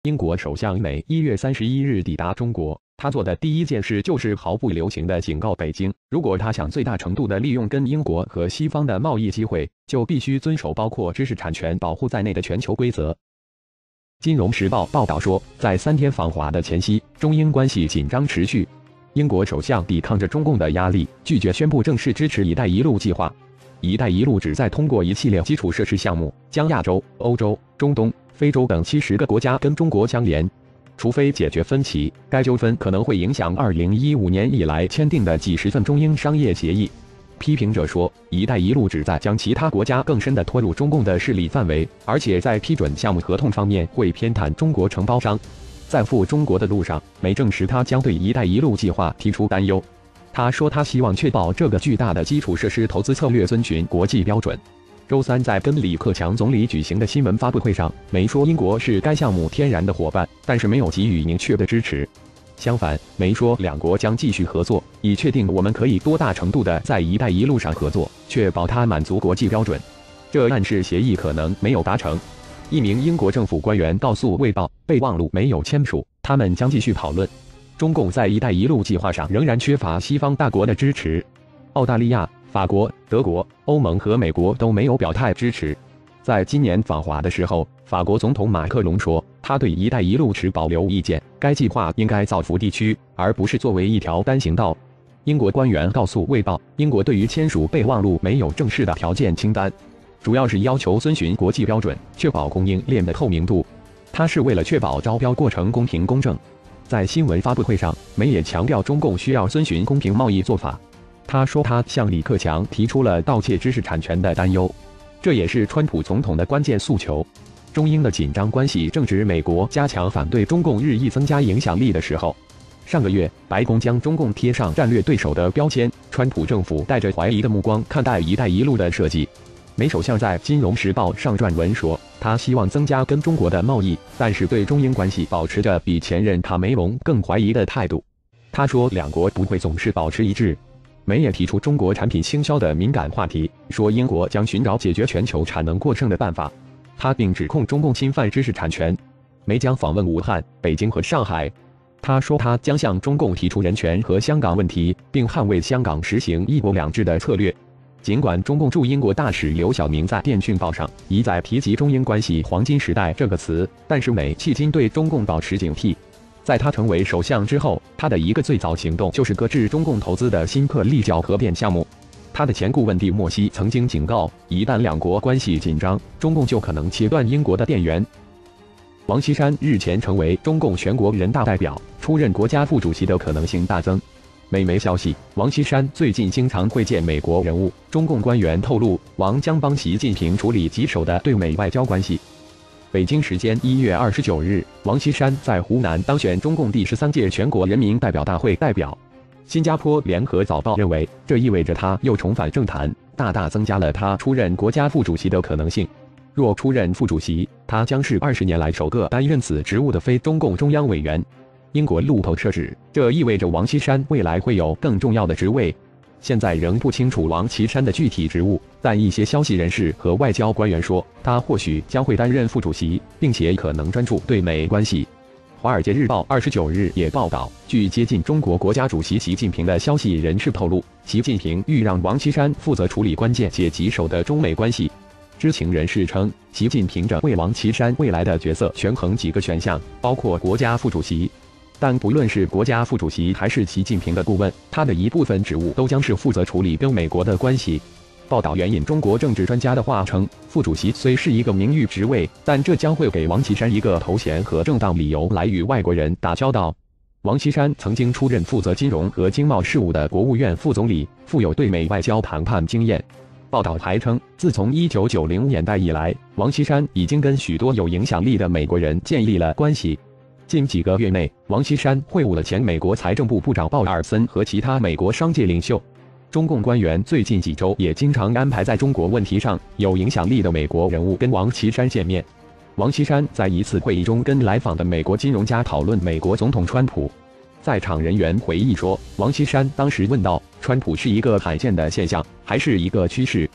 英国首相美1月31日抵达中国，他做的第一件事就是毫不留情地警告北京，如果他想最大程度地利用跟英国和西方的贸易机会，就必须遵守包括知识产权保护在内的全球规则。金融时报报道说，在3天访华的前夕，中英关系紧张持续。英国首相抵抗着中共的压力，拒绝宣布正式支持“一带一路”计划。“一带一路”旨在通过一系列基础设施项目，将亚洲、欧洲、中东、非洲等70个国家跟中国相连。除非解决分歧，该纠纷可能会影响2015年以来签订的几十份中英商业协议。批评者说，“一带一路”旨在将其他国家更深地拖入中共的势力范围，而且在批准项目合同方面会偏袒中国承包商。在赴中国的路上，美证实他将对“一带一路”计划提出担忧。他说，他希望确保这个巨大的基础设施投资策略遵循国际标准。周三在跟李克强总理举行的新闻发布会上，梅说英国是该项目天然的伙伴，但是没有给予明确的支持。相反，梅说两国将继续合作，以确定我们可以多大程度的在“一带一路”上合作，确保它满足国际标准。这暗示协议可能没有达成。一名英国政府官员告诉《卫报》，备忘录没有签署，他们将继续讨论。中共在“一带一路”计划上仍然缺乏西方大国的支持，澳大利亚、法国、德国、欧盟和美国都没有表态支持。在今年访华的时候，法国总统马克龙说，他对“一带一路”持保留意见，该计划应该造福地区，而不是作为一条单行道。英国官员告诉《卫报》，英国对于签署备忘录没有正式的条件清单，主要是要求遵循国际标准，确保供应链的透明度。它是为了确保招标过程公平公正。在新闻发布会上，梅也强调中共需要遵循公平贸易做法。他说，他向李克强提出了盗窃知识产权的担忧，这也是川普总统的关键诉求。中英的紧张关系正值美国加强反对中共日益增加影响力的时候。上个月，白宫将中共贴上战略对手的标签，川普政府带着怀疑的目光看待“一带一路”的设计。梅首相在《金融时报》上撰文说，他希望增加跟中国的贸易，但是对中英关系保持着比前任卡梅隆更怀疑的态度。他说，两国不会总是保持一致。梅也提出中国产品倾销的敏感话题，说英国将寻找解决全球产能过剩的办法。他并指控中共侵犯知识产权。梅将访问武汉、北京和上海。他说，他将向中共提出人权和香港问题，并捍卫香港实行一国两制的策略。尽管中共驻英国大使刘晓明在电讯报上一再提及中英关系黄金时代这个词，但是梅迄今对中共保持警惕。在他成为首相之后，他的一个最早行动就是搁置中共投资的新克利角核电项目。他的前顾问蒂莫西曾经警告，一旦两国关系紧张，中共就可能切断英国的电源。王岐山日前成为中共全国人大代表，出任国家副主席的可能性大增。美媒消息，王岐山最近经常会见美国人物。中共官员透露，王将帮习近平处理棘手的对美外交关系。北京时间1月29日，王岐山在湖南当选中共第13届全国人民代表大会代表。新加坡联合早报认为，这意味着他又重返政坛，大大增加了他出任国家副主席的可能性。若出任副主席，他将是20年来首个担任此职务的非中共中央委员。英国路透社指，这意味着王岐山未来会有更重要的职位。现在仍不清楚王岐山的具体职务，但一些消息人士和外交官员说，他或许将会担任副主席，并且可能专注对美关系。华尔街日报29日也报道，据接近中国国家主席习近平的消息人士透露，习近平欲让王岐山负责处理关键且棘手的中美关系。知情人士称，习近平着为王岐山未来的角色权衡几个选项，包括国家副主席。但不论是国家副主席还是习近平的顾问，他的一部分职务都将是负责处理跟美国的关系。报道援引中国政治专家的话称，副主席虽是一个名誉职位，但这将会给王岐山一个头衔和正当理由来与外国人打交道。王岐山曾经出任负责金融和经贸事务的国务院副总理，富有对美外交谈判经验。报道还称，自从1990年代以来，王岐山已经跟许多有影响力的美国人建立了关系。近几个月内，王岐山会晤了前美国财政部部长鲍尔森和其他美国商界领袖。中共官员最近几周也经常安排在中国问题上有影响力的美国人物跟王岐山见面。王岐山在一次会议中跟来访的美国金融家讨论美国总统川普。在场人员回忆说，王岐山当时问道，川普是一个罕见的现象，还是一个趋势？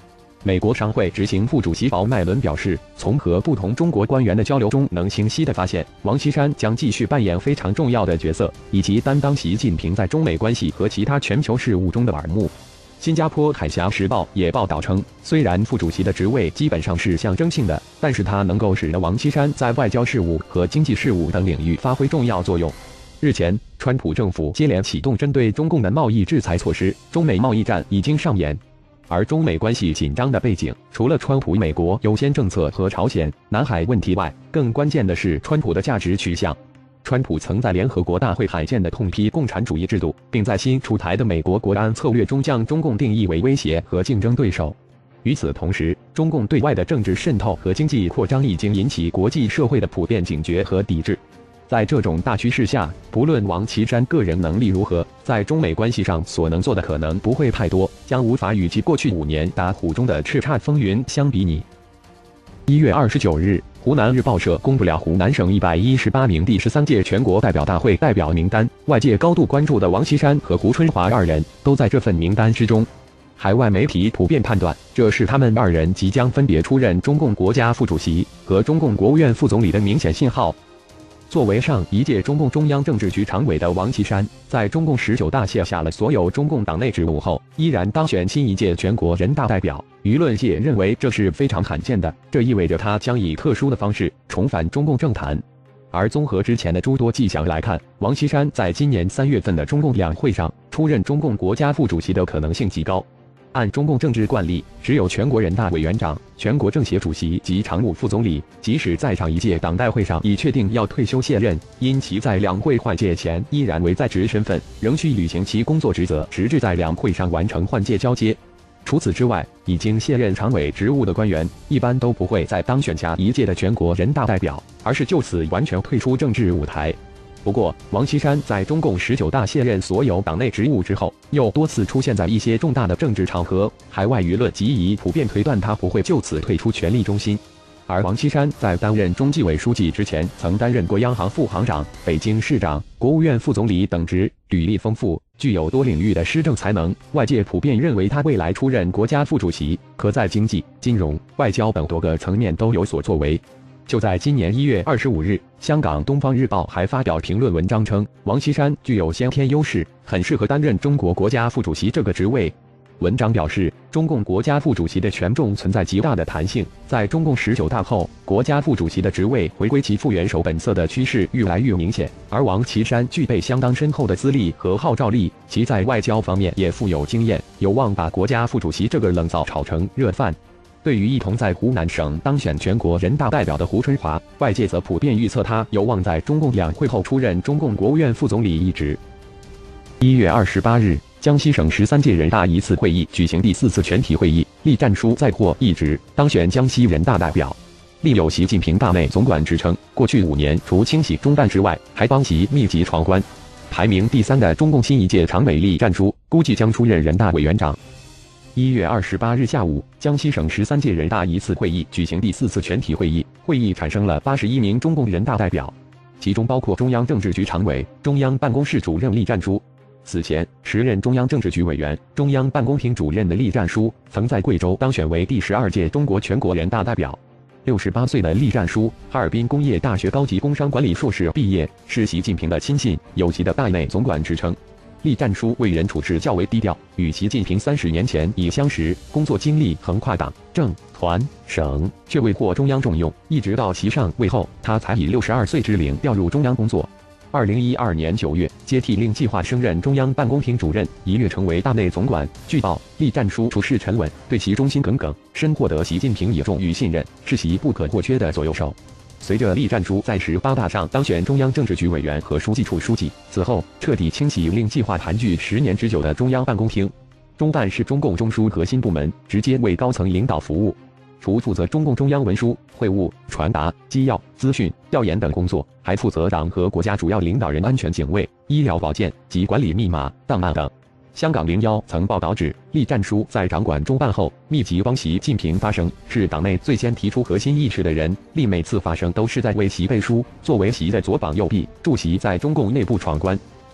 美国商会执行副主席鲍麦伦表示，从和不同中国官员的交流中，能清晰地发现，王岐山将继续扮演非常重要的角色，以及担当习近平在中美关系和其他全球事务中的耳目。新加坡海峡时报也报道称，虽然副主席的职位基本上是象征性的，但是他能够使得王岐山在外交事务和经济事务等领域发挥重要作用。日前，川普政府接连启动针对中共的贸易制裁措施，中美贸易战已经上演。而中美关系紧张的背景，除了川普美国优先政策和朝鲜、南海问题外，更关键的是川普的价值取向。川普曾在联合国大会罕见地痛批共产主义制度，并在新出台的美国国安策略中将中共定义为威胁和竞争对手。与此同时，中共对外的政治渗透和经济扩张已经引起国际社会的普遍警觉和抵制。在这种大趋势下，不论王岐山个人能力如何，在中美关系上所能做的可能不会太多，将无法与其过去5年打虎中的叱咤风云相比拟。1月29日，湖南日报社公布了湖南省118名第13届全国代表大会代表名单，外界高度关注的王岐山和胡春华2人都在这份名单之中。海外媒体普遍判断，这是他们2人即将分别出任中共国家副主席和中共国务院副总理的明显信号。作为上一届中共中央政治局常委的王岐山，在中共19大卸下了所有中共党内职务后，依然当选新一届全国人大代表。舆论界认为这是非常罕见的，这意味着他将以特殊的方式重返中共政坛。而综合之前的诸多迹象来看，王岐山在今年3月份的中共两会上出任中共国家副主席的可能性极高。按中共政治惯例，只有全国人大委员长、全国政协主席及常务副总理，即使在上一届党代会上已确定要退休卸任，因其在两会换届前依然为在职身份，仍需履行其工作职责，直至在两会上完成换届交接。除此之外，已经卸任常委职务的官员，一般都不会再当选下一届的全国人大代表，而是就此完全退出政治舞台。不过，王岐山在中共19大卸任所有党内职务之后，又多次出现在一些重大的政治场合，海外舆论即已普遍推断他不会就此退出权力中心。而王岐山在担任中纪委书记之前，曾担任过央行副行长、北京市长、国务院副总理等职，履历丰富，具有多领域的施政才能。外界普遍认为他未来出任国家副主席，可在经济、金融、外交等多个层面都有所作为。就在今年1月25日，香港《东方日报》还发表评论文章称，王岐山具有先天优势，很适合担任中国国家副主席这个职位。文章表示，中共国家副主席的权重存在极大的弹性，在中共19大后，国家副主席的职位回归其副元首本色的趋势越来越明显。而王岐山具备相当深厚的资历和号召力，其在外交方面也富有经验，有望把国家副主席这个冷灶炒成热饭。对于一同在湖南省当选全国人大代表的胡春华，外界则普遍预测他有望在中共两会后出任中共国务院副总理一职。1月28日，江西省13届人大一次会议举行第4次全体会议，栗战书再获一职，当选江西人大代表。栗有习近平大内总管之称，过去5年除清洗中办之外，还帮其密集闯关。排名第3的中共新一届常委栗战书，估计将出任人大委员长。1月28日下午，江西省13届人大一次会议举行第4次全体会议，会议产生了81名中共人大代表，其中包括中央政治局常委、中央办公室主任栗战书。此前，时任中央政治局委员、中央办公厅主任的栗战书，曾在贵州当选为第12届中国全国人大代表。68岁的栗战书，哈尔滨工业大学高级工商管理硕士毕业，是习近平的亲信，有其的大内总管之称。栗战书为人处事较为低调，与习近平30年前已相识，工作经历横跨党、政、团、省，却未获中央重用。一直到其上位后，他才以62岁之龄调入中央工作。2012年9月，接替令计划升任中央办公厅主任，一跃成为大内总管。据报，栗战书处事沉稳，对其忠心耿耿，深获得习近平倚重与信任，是其不可或缺的左右手。随着栗战书在18大上当选中央政治局委员和书记处书记，此后彻底清洗令计划盘踞10年之久的中央办公厅。中办是中共中枢核心部门，直接为高层领导服务。除负责中共中央文书、会务、传达、机要、资讯、调研等工作，还负责党和国家主要领导人安全警卫、医疗保健及管理密码、档案等。香港01曾报道指，栗战书在掌管中办后，密集帮习近平发声，是党内最先提出核心意识的人。栗每次发声都是在为习背书，作为习的左膀右臂，助习在中共内部闯关。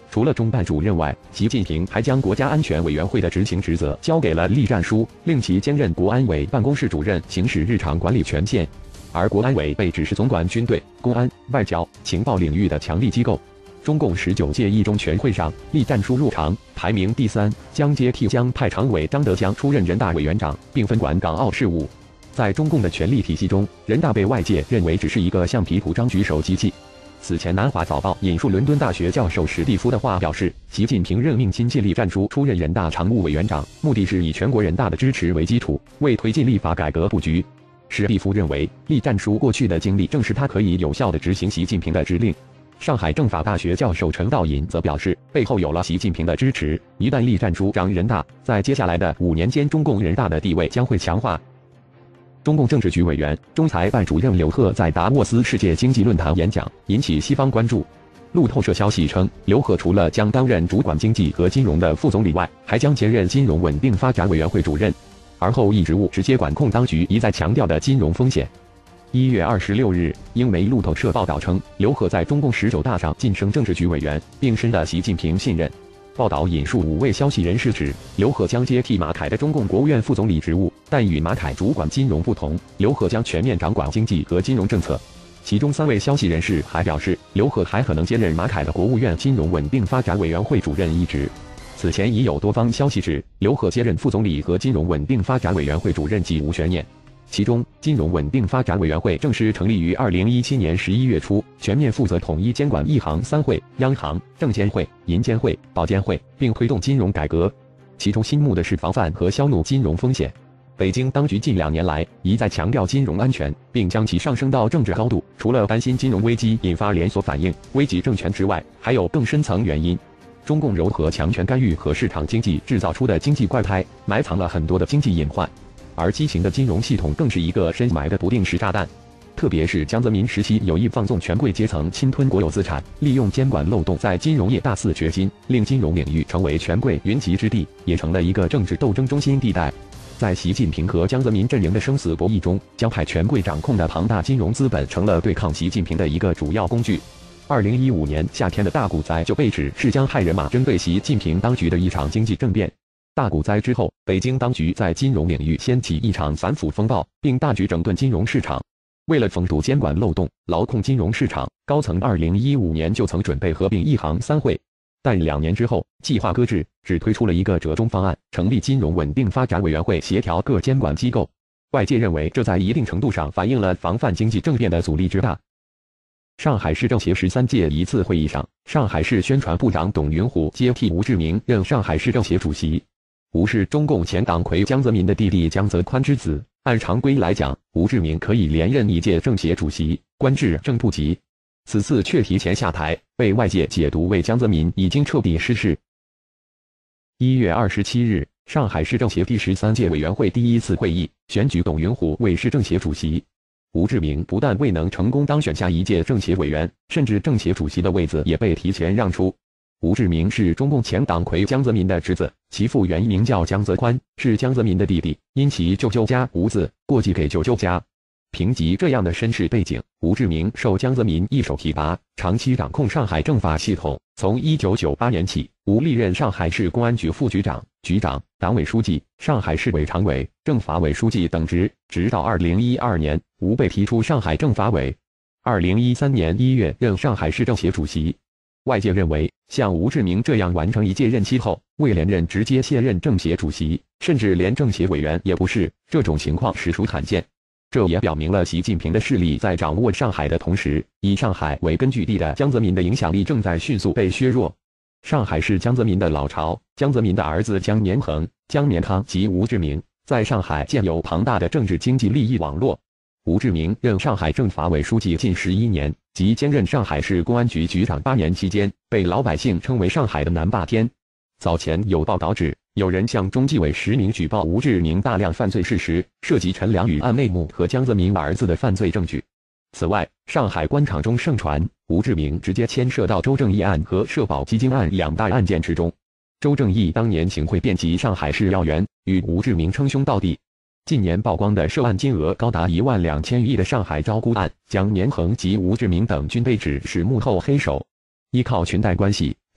除了中办主任外，习近平还将国家安全委员会的执行职责交给了栗战书，令其兼任国安委办公室主任，行使日常管理权限。而国安委被指是总管军队、公安、外交、情报领域的强力机构。中共19届一中全会上，栗战书入常，排名第3，将接替将派常委张德江出任人大委员长，并分管港澳事务。在中共的权力体系中，人大被外界认为只是一个橡皮图章举手机器。此前，南华早报引述伦敦大学教授史蒂夫的话表示，习近平任命亲戚栗战书出任人大常务委员长，目的是以全国人大的支持为基础，为推进立法改革布局。史蒂夫认为，栗战书过去的经历正是他可以有效地执行习近平的指令。上海政法大学教授陈道银则表示，背后有了习近平的支持，一旦栗战书掌人大，在接下来的5年间，中共人大的地位将会强化。中共政治局委员、中财办主任刘鹤在达沃斯世界经济论坛演讲，引起西方关注。路透社消息称，刘鹤除了将担任主管经济和金融的副总理外，还将兼任金融稳定发展委员会主任，而后一职务直接管控当局一再强调的金融风险。1月26日，英媒路透社报道称，刘鹤在中共19大上晋升政治局委员，并深得习近平信任。报道引述5位消息人士指，刘鹤将接替马凯的中共国务院副总理职务，但与马凯主管金融不同，刘鹤将全面掌管经济和金融政策。其中3位消息人士还表示，刘鹤还可能接任马凯的国务院金融稳定发展委员会主任一职。此前已有多方消息指，刘鹤接任副总理和金融稳定发展委员会主任既无悬念。其中，金融稳定发展委员会正式成立于2017年11月初，全面负责统一监管一行三会、央行、证监会、银监会、保监会，并推动金融改革。其中心目的是防范和消弩金融风险。北京当局近2年来一再强调金融安全，并将其上升到政治高度。除了担心金融危机引发连锁反应、危及政权之外，还有更深层原因。中共糅合强权干预和市场经济制造出的经济怪胎，埋藏了很多的经济隐患。而畸形的金融系统更是一个深埋的不定时炸弹。特别是江泽民时期有意放纵权贵阶层侵吞国有资产，利用监管漏洞在金融业大肆掘金，令金融领域成为权贵云集之地，也成了一个政治斗争中心地带。在习近平和江泽民阵营的生死博弈中，江派权贵掌控的庞大金融资本成了对抗习近平的一个主要工具。2015年夏天的大股灾就被指是江派人马针对习近平当局的一场经济政变。大股灾之后，北京当局在金融领域掀起一场反腐风暴，并大举整顿金融市场。为了封堵监管漏洞，牢控金融市场，高层2015年就曾准备合并一行三会，但2年之后，计划搁置，只推出了一个折中方案，成立金融稳定发展委员会，协调各监管机构。外界认为，这在一定程度上反映了防范经济政变的阻力之大。上海市政协13届一次会议上，上海市宣传部长董云虎接替吴志明任上海市政协主席。吴是中共前党魁江泽民的弟弟江泽宽之子，按常规来讲，吴志明可以连任一届政协主席，官至正部级。此次却提前下台，被外界解读为江泽民已经彻底失势。1月27日，上海市政协第13届委员会第1次会议选举董云虎为市政协主席。吴志明不但未能成功当选下一届政协委员，甚至政协主席的位子也被提前让出。吴志明是中共前党魁江泽民的侄子，其父原名叫江泽宽，是江泽民的弟弟，因其舅舅家吴字过继给舅舅家。凭藉这样的身世背景，吴志明受江泽民一手提拔，长期掌控上海政法系统。从1998年起，吴历任上海市公安局副局长、局长、党委书记、上海市委常委、政法委书记等职，直到2012年，吴被提出上海政法委。2013年1月任上海市政协主席。外界认为，像吴志明这样完成一届任期后未连任直接卸任政协主席，甚至连政协委员也不是，这种情况实属罕见。这也表明了习近平的势力在掌握上海的同时，以上海为根据地的江泽民的影响力正在迅速被削弱。上海是江泽民的老巢，江泽民的儿子江年恒、江年康及吴志明在上海建有庞大的政治经济利益网络。吴志明任上海政法委书记近11年，即兼任上海市公安局局长8年期间，被老百姓称为上海的南霸天。早前有报道指，有人向中纪委实名举报吴志明大量犯罪事实，涉及陈良宇案内幕和江泽民儿子的犯罪证据。此外，上海官场中盛传吴志明直接牵涉到周正义案和社保基金案2大案件之中。周正义当年行贿遍及上海市要员，与吴志明称兄道弟。近年曝光的涉案金额高达12000余亿的上海招孤案，江年恒及吴志明等均被指是幕后黑手。依靠裙带关系，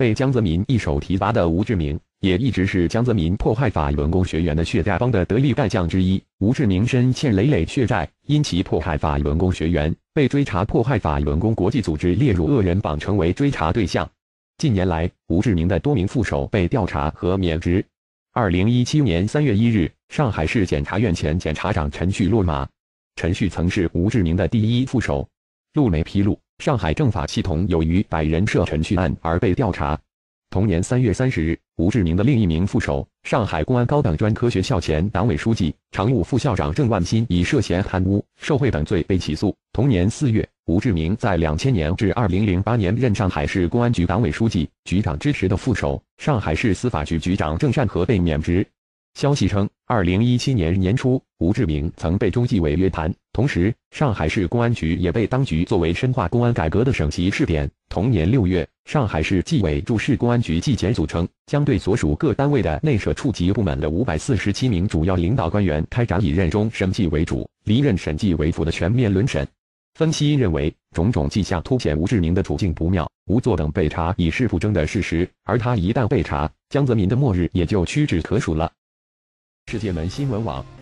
被江泽民一手提拔的吴志明，也一直是江泽民迫害法轮功学员的血债帮的得力干将之一。吴志明身欠累累血债，因其迫害法轮功学员，被追查迫害法轮功国际组织列入恶人榜，成为追查对象。近年来，吴志明的多名副手被调查和免职。2017年3月1日，上海市检察院前检察长陈旭落马。陈旭曾是吴志明的第一副手。路媒披露，上海政法系统有逾100人涉陈旭案而被调查。同年3月30日，吴志明的另一名副手，上海公安高等专科学校前党委书记、常务副校长郑万新以涉嫌贪污、受贿等罪被起诉。同年4月，吴志明在2000年至2008年任上海市公安局党委书记、局长支持的副手，上海市司法局局长郑善和被免职。消息称，2017年年初，吴志明曾被中纪委约谈，同时上海市公安局也被当局作为深化公安改革的省级试点。同年6月，上海市纪委驻市公安局纪检组称，将对所属各单位的内设处级部门的547名主要领导官员开展以任中审纪为主、离任审纪为辅的全面轮审。分析认为，种种迹象凸显吴志明的处境不妙，无作等被查已是不争的事实，而他一旦被查，江泽民的末日也就屈指可数了。世界门新闻网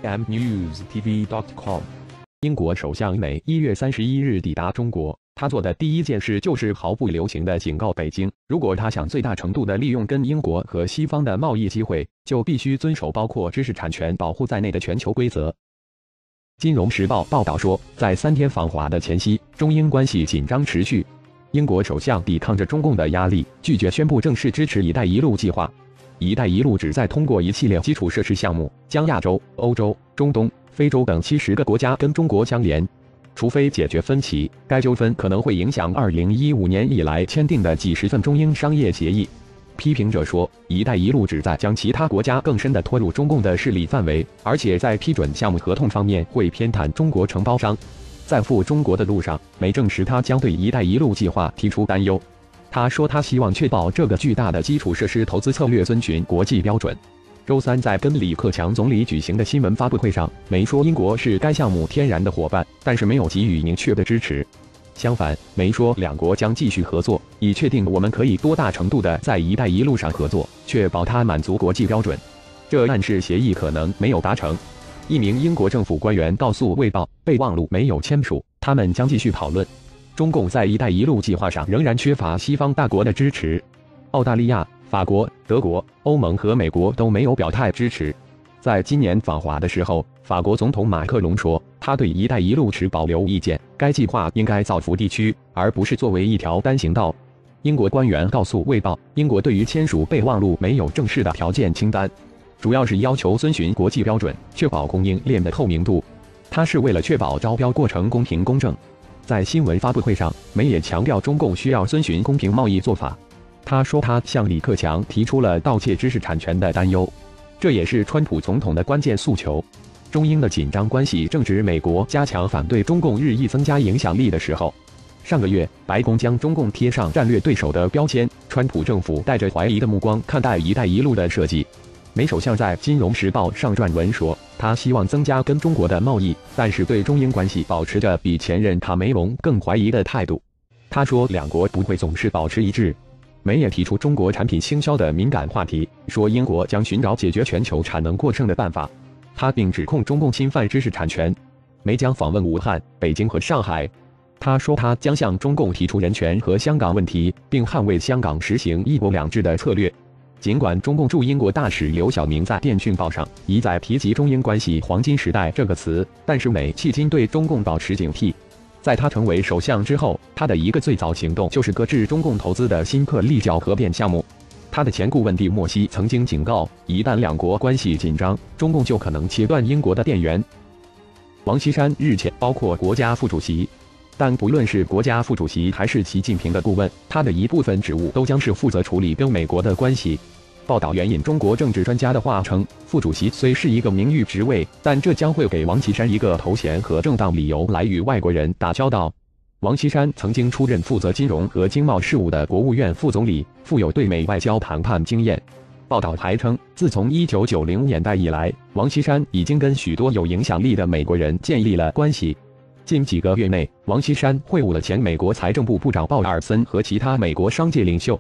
mnewstv.com。 英国首相梅1月31日抵达中国，他做的第一件事就是毫不留情地警告北京，如果他想最大程度地利用跟英国和西方的贸易机会，就必须遵守包括知识产权保护在内的全球规则。金融时报报道说，在3天访华的前夕，中英关系紧张持续。英国首相抵抗着中共的压力，拒绝宣布正式支持“一带一路”计划。“一带一路”旨在通过一系列基础设施项目，将亚洲、欧洲、中东、非洲等70个国家跟中国相连。除非解决分歧，该纠纷可能会影响2015年以来签订的几十份中英商业协议。批评者说，“一带一路”旨在将其他国家更深地拖入中共的势力范围，而且在批准项目合同方面会偏袒中国承包商。在赴中国的路上，梅证实他将对“一带一路”计划提出担忧。他说，他希望确保这个巨大的基础设施投资策略遵循国际标准。周三在跟李克强总理举行的新闻发布会上，梅说英国是该项目天然的伙伴，但是没有给予明确的支持。相反，梅说两国将继续合作，以确定我们可以多大程度的在“一带一路”上合作，确保它满足国际标准。这暗示协议可能没有达成。一名英国政府官员告诉《卫报》，备忘录没有签署，他们将继续讨论。中共在“一带一路”计划上仍然缺乏西方大国的支持，澳大利亚、法国、德国、欧盟和美国都没有表态支持。在今年访华的时候，法国总统马克龙说，他对“一带一路”持保留意见，该计划应该造福地区，而不是作为一条单行道。英国官员告诉《卫报》，英国对于签署备忘录没有正式的条件清单，主要是要求遵循国际标准，确保供应链的透明度。它是为了确保招标过程公平公正。在新闻发布会上，梅也强调中共需要遵循公平贸易做法。他说，他向李克强提出了盗窃知识产权的担忧，这也是川普总统的关键诉求。中英的紧张关系正值美国加强反对中共日益增加影响力的时候。上个月，白宫将中共贴上战略对手的标签，川普政府带着怀疑的目光看待“一带一路”的设计。梅首相在《金融时报》上撰文说，他希望增加跟中国的贸易，但是对中英关系保持着比前任卡梅隆更怀疑的态度。他说，两国不会总是保持一致。梅也提出中国产品倾销的敏感话题，说英国将寻找解决全球产能过剩的办法。他并指控中共侵犯知识产权。梅将访问武汉、北京和上海。他说，他将向中共提出人权和香港问题，并捍卫香港实行一国两制的策略。尽管中共驻英国大使刘晓明在电讯报上一再提及中英关系黄金时代这个词，但是梅迄今对中共保持警惕。在他成为首相之后，他的一个最早行动就是搁置中共投资的新克立教核电项目。他的前顾问蒂莫西曾经警告，一旦两国关系紧张，中共就可能切断英国的电源。王岐山日前包括国家副主席，但不论是国家副主席还是习近平的顾问，他的一部分职务都将是负责处理跟美国的关系。报道援引中国政治专家的话称，副主席虽是一个名誉职位，但这将会给王岐山一个头衔和正当理由来与外国人打交道。王岐山曾经出任负责金融和经贸事务的国务院副总理，富有对美外交谈判经验。报道还称，自从1990年代以来，王岐山已经跟许多有影响力的美国人建立了关系。近几个月内，王岐山会晤了前美国财政部部长鲍尔森和其他美国商界领袖。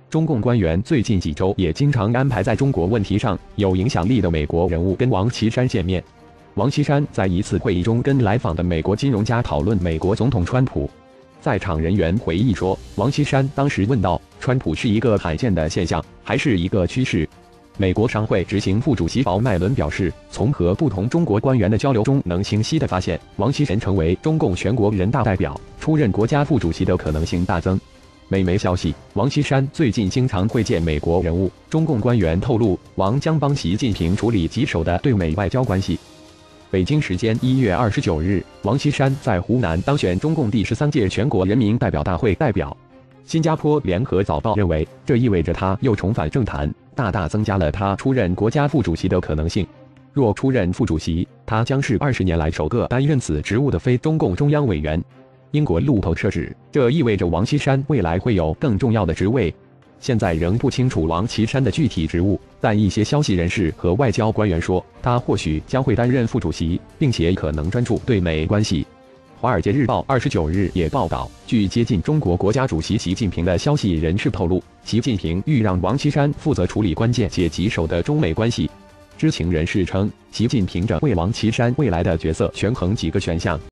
中共官员最近几周也经常安排在中国问题上有影响力的美国人物跟王岐山见面。王岐山在一次会议中跟来访的美国金融家讨论美国总统川普。在场人员回忆说，王岐山当时问道：“川普是一个罕见的现象，还是一个趋势？”美国商会执行副主席鲍麦伦表示，从和不同中国官员的交流中，能清晰地发现，王岐山成为中共全国人大代表、出任国家副主席的可能性大增。美媒消息，王岐山最近经常会见美国人物。中共官员透露，王将帮习近平处理棘手的对美外交关系。北京时间1月29日，王岐山在湖南当选中共第13届全国人民代表大会代表。新加坡联合早报认为，这意味着他又重返政坛，大大增加了他出任国家副主席的可能性。若出任副主席，他将是20年来首个担任此职务的非中共中央委员。英国路透社指，这意味着王岐山未来会有更重要的职位。现在仍不清楚王岐山的具体职务，但一些消息人士和外交官员说，他或许将会担任副主席，并且可能专注对美关系。《华尔街日报》29日也报道，据接近中国国家主席习近平的消息人士透露，习近平欲让王岐山负责处理关键且棘手的中美关系。知情人士称，习近平正为王岐山未来的角色权衡几个选项。